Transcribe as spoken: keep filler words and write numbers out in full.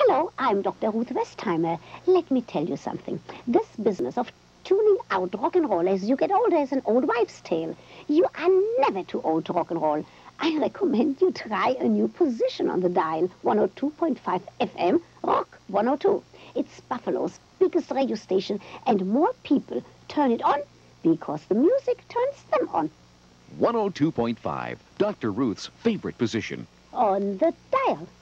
Hello, I'm Doctor Ruth Westheimer. Let me tell you something. This business of tuning out rock and roll as you get older is an old wives' tale. You are never too old to rock and roll. I recommend you try a new position on the dial, one oh two point five F M, Rock one oh two. It's Buffalo's biggest radio station, and more people turn it on because the music turns them on. one oh two point five, Doctor Ruth's favorite position. On the dial.